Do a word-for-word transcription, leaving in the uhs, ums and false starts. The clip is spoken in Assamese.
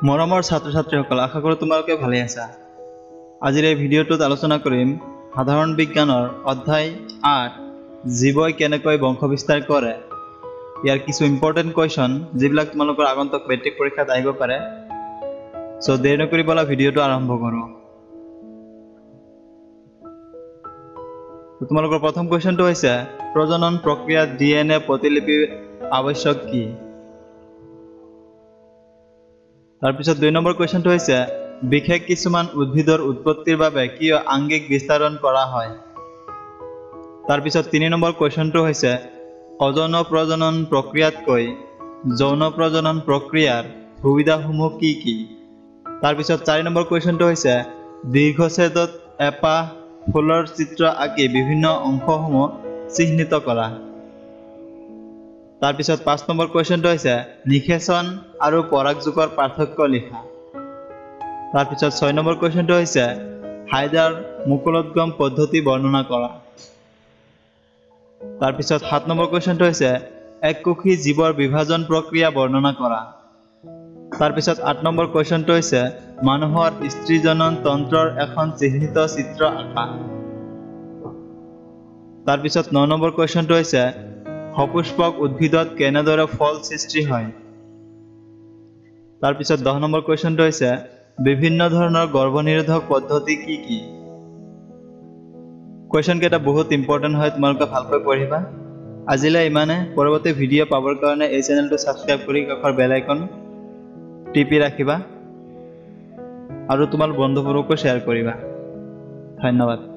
মৰমৰ ছাত্ৰ ছাত্ৰীসকল আশা কৰোঁ তোমালোকে ভালে আছা। আজিৰ এই ভিডিঅ'টোত আলোচনা কৰিম সাধাৰণ বিজ্ঞানৰ অধ্যায় আঠ জীৱই কেনেকৈ বংশবিস্তাৰ কৰে। ইয়াৰ কিছু ইম্পৰ্টেণ্ট কুৱেশ্যন যিবিলাক তোমালোকৰ আগন্তুক মেট্ৰিক পৰীক্ষাত আহিব পাৰে। সো দেৰি নকৰি বলা ভিডিঅ'টো আৰম্ভ কৰোঁ। তোমালোকৰ প্ৰথম কুৱেশ্যনটো হৈছে প্ৰজনন প্ৰক্ৰিয়াত ডি এন এ প্ৰতিলিপি আৱশ্যক কি? তাৰপিছত দুই নম্বৰ কুৱেশ্যনটো হৈছে বিশেষ কিছুমান উদ্ভিদৰ উৎপত্তিৰ বাবে কিয় আংগিক বিস্তাৰণ কৰা হয়। তাৰপিছত তিনি নম্বৰ কুৱেশ্যনটো হৈছে অযৌন প্ৰজনন প্ৰক্ৰিয়াতকৈ যৌন প্ৰজনন প্ৰক্ৰিয়াৰ সুবিধাসমূহ কি কি? তাৰপিছত চাৰি নম্বৰ কুৱেশ্যনটো হৈছে দীৰ্ঘছেদত এপাহ ফুলৰ চিত্ৰ আঁকি বিভিন্ন অংশসমূহ চিহ্নিত কৰা। তাৰপিছত পাঁচ নম্বৰ কুৱেশ্যনটো হৈছে নিষেচন আৰু পৰাগযোগৰ পাৰ্থক্য লিখা। তাৰপিছত ছয় নম্বৰ কুৱেশ্যনটো হৈছে হাইডাৰ মুকুলোদ্গম পদ্ধতি বৰ্ণনা কৰা। তাৰপিছত সাত নম্বৰ কুৱেশ্যনটো হৈছে এককোষী জীৱৰ বিভাজন প্ৰক্ৰিয়া বৰ্ণনা কৰা। তাৰপিছত আঠ নম্বৰ কুৱেশ্যনটো হৈছে মানুহৰ স্ত্ৰীজনন তন্ত্ৰৰ এখন চিহ্নিত চিত্ৰ আঁকা। তাৰপিছত ন নম্বৰ কুৱেশ্যনটো হৈছে সপুষ্পক উদ্ভিদত কেনেদৰে ফল সৃষ্টি হয়। তাৰপিছত দহ নম্বৰ কুৱেশ্যনটো হৈছে বিভিন্ন ধৰণৰ গৰ্ভনিৰোধক পদ্ধতি কি কি? কুৱেশ্যন কেইটা বহুত ইম্পৰ্টেণ্ট হয়, তোমালোকে ভালকৈ পঢ়িবা। আজিলৈ ইমানে। পৰৱৰ্তী ভিডিঅ' পাবৰ কাৰণে এই চেনেলটো ছাবস্ক্ৰাইব কৰি কাষৰ বেল আইকন টিপি ৰাখিবা আৰু তোমাৰ বন্ধুবোৰকো শ্বেয়াৰ কৰিবা। ধন্যবাদ।